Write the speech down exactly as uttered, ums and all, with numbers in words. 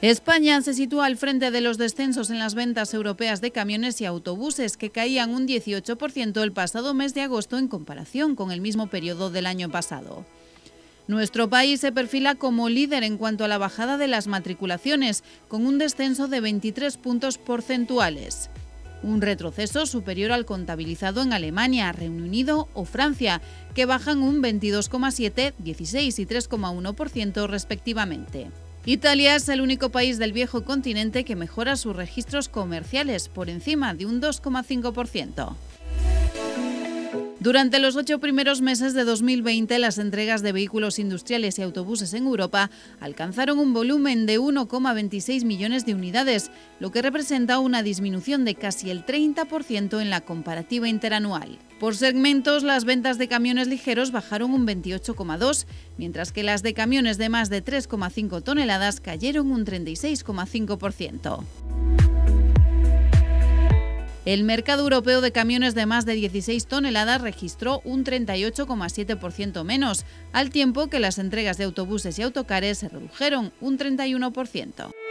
España se sitúa al frente de los descensos en las ventas europeas de camiones y autobuses, que caían un dieciocho por ciento el pasado mes de agosto en comparación con el mismo periodo del año pasado. Nuestro país se perfila como líder en cuanto a la bajada de las matriculaciones, con un descenso de veintitrés puntos porcentuales. Un retroceso superior al contabilizado en Alemania, Reino Unido o Francia, que bajan un veintidós coma siete, dieciséis y tres coma uno por ciento respectivamente. Italia es el único país del viejo continente que mejora sus registros comerciales por encima de un dos coma cinco por ciento. Durante los ocho primeros meses de dos mil veinte, las entregas de vehículos industriales y autobuses en Europa alcanzaron un volumen de uno coma veintiséis millones de unidades, lo que representa una disminución de casi el treinta por ciento en la comparativa interanual. Por segmentos, las ventas de camiones ligeros bajaron un veintiocho coma dos por ciento, mientras que las de camiones de más de tres coma cinco toneladas cayeron un treinta y seis coma cinco por ciento. El mercado europeo de camiones de más de dieciséis toneladas registró un treinta y ocho coma siete por ciento menos, al tiempo que las entregas de autobuses y autocares se redujeron un treinta y uno por ciento.